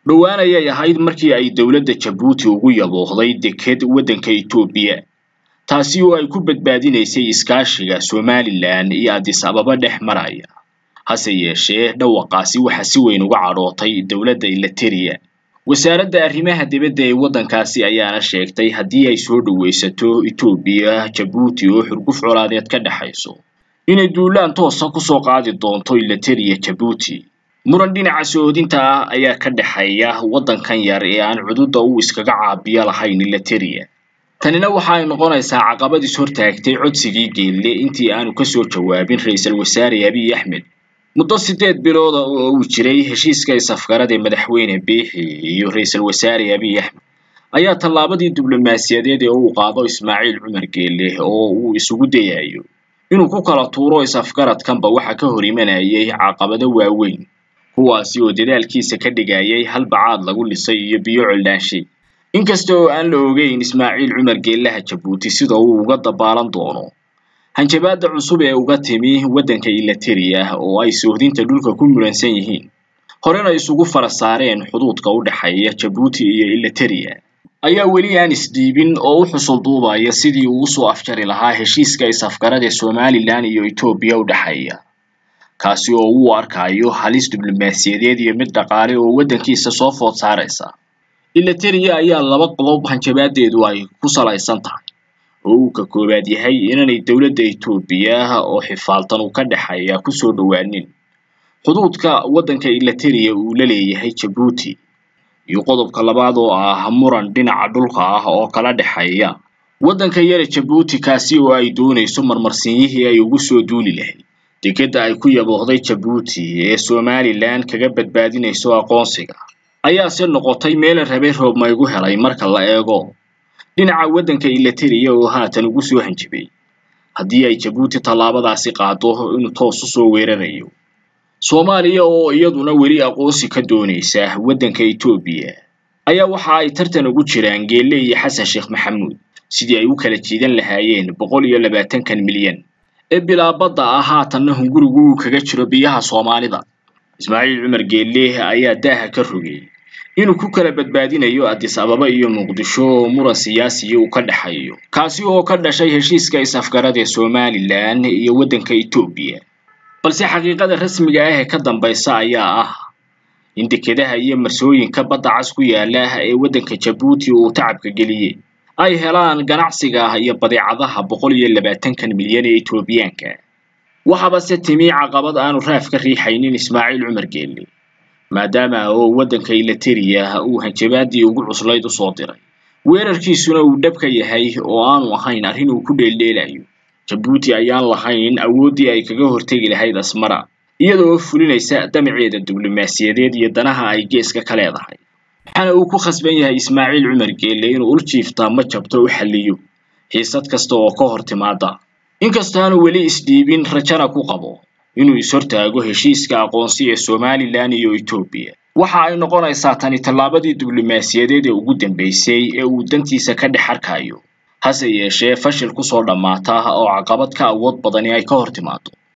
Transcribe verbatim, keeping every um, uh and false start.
dhowaan ayay ahayd markii ay dawladda Djibouti ugu yabooqday deked waddanka Itoobiya taasi oo ay ku badbaadinaysay iskaashiga Somaliland iyo Addis Ababa dhex maraya hase yeeshee dhawaqaasi waxa si weyn uga carootay dawladda Eritrea wasaaradda arrimaha dibadda ee waddankaasi ayaana sheegtay haddii ay soo dhaweysato Itoobiya Djibouti oo xurguf colaadeed ka dhaxayso inay duulaan toos ah ku soo qaadi doonto Eritrea Djibouti muran dhinaca soodinta ah ayaa ka dhaxaya waddankan yar ee aan xuduudda u iskaga caabiya lahayn Eritrea tanina waxa ay noqonaysaa caqabad is hortaagtay codsigii geelle intii aanu ka soo jawaabin ra'iisul wasaare Abiy Ahmed muddo sideed bilood oo uu jiray heshiiska isafgarada ee madaxweyne Biixi iyo ra'iisul wasaare Abiy Ahmed ayaa tallaabadii diblomaasiyadeed ee uu qaado Ismaaciil Cumar Geelle oo uu isugu dayayo inuu ku kala tuuro isafgaradkanba waxa ka hor imanayay caqabado waaweyn kuwaasi oo dadaalkiisa ka dhigayay hal bacaad lagu lisay iyo biyo cildaanshay inkasta oo aan la ogeyn Ismaaciil Cumar Geelle Djibouti sida uu uga dabaalan doono hanjabaadda cusub ee uga timi waddanka Eritrea oo ay soodinta dhulka ku muransan yihiin horena isugu farasaareen xuduudka u dhaxeeya Djibouti iyo Eritrea ayaa weli aan isdiibin oo u xusul duubaya sidii uu soo afjari lahaa heshiiska isafgarada ee Somaliland iyo Itoobiya u dhaxeeya kaasi oo uu arkayo halis diblomaasiyadeed iyo mid dhaqaale oo waddankiisa soo food saaraysa Eritrea ayaa laba qodob hanjabaadeedu ay ku salaysan tahay oo uu ka koobaad yahay inay dawladda Itoobiya oo xifaaltan uu ka dhaxaya ku soo dhawaanin xuduudka waddanka Eritrea uu la leeyahay Djibouti iyo qodobka labaad oo ah muran dhinaca dhulka ah oo kala dhaxaya waddanka yar Djibouti kaasi oo ay doonayso marmarsiinihii ay ugu soo duuli lahayd dekeda ay ku yabooqday Djibouti ee Somaliland kaga badbaadinayso aqoonsiga ayaa si noqotay meel rabay roob ma igu helay marka la eego dhinaca waddanka Eritrea oo haatan ugu soo hanjibay haddii ay Djibouti tallaabadaasi qaado inuu toos u soo weerarayo Soomaaliya oo iyaduna weli aqoonsi ka doonaysa waddanka Itoobiya ayaa waxa ay tartan ugu jiraan Geelle iyo Xasan Sheekh Maxamuud sidii ay u kala jiidan lahaayeen boqol iyo labaatan milyan ee bilaabada ah haatanna hungurigu kaga jiro biyaha Soomaalida Ismaaciil Cumar Geelle ayaa daaha ka rogay inuu ku kala badbaadinayo Addis Ababa iyo Muqdisho muran siyaasi uu ka dhaxayo kaasi oo ka dhashay heshiiska isafgarada ee Somaliland iyo waddanka Itoobiya balse xaqiiqada rasmiga ah ee ka dambaysa ayaa ah in dekedaha iyo marsooyinka badda cas ku yaala ee waddanka Djibouti uu tacabka geliyay ay helaan ganacsiga iyo badeecadaha boqol iyo labaatan milyan ee Itoobiyaanka waxaba se timi caqabad aanu raaf ka riixaynin Ismaaciil Cumar Geelle maadaama oo waddanka Eritrea uu hanjabaadii ugu cuslayd u soo diray weerarkiisuna uu dhabka yahay oo aanu ahayn arrin uu ku dheeldheelayo Djibouti ayaan lahayn awoodii ay kaga hortagi lahayd Asmara iyadoo fulinaysa damaceeda diblomaasiyadeed iyo danaha ay geeska ka leedahay waxaana uu ku khasban yahay Ismaaciil Cumar Geelle inuu urjiifta ma jabto u xalliyo xiisad kasta oo ka hor timaada inkasta aanu weli isdiibin rajana ku qabo inuu is hortaago heshiiska aqoonsi ee Somaliland iyo Itoobiya waxa ay noqonaysaa tani tallaabadii diblomaasiyadeed ee ugu dambeysay ee uu dantiisa ka dhex arkayo hase yeeshee fashil ku soo dhamaata oo caqabad ka awood badan ay ka hor timaado